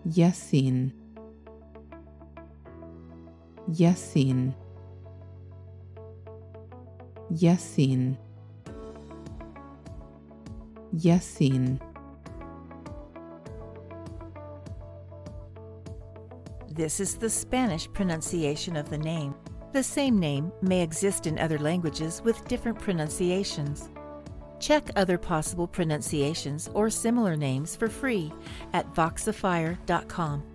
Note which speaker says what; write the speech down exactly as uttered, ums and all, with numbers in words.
Speaker 1: Yacine, Yacine, Yacine, Yacine.
Speaker 2: This is the Spanish pronunciation of the name. The same name may exist in other languages with different pronunciations. Check other possible pronunciations or similar names for free at voxifier dot com.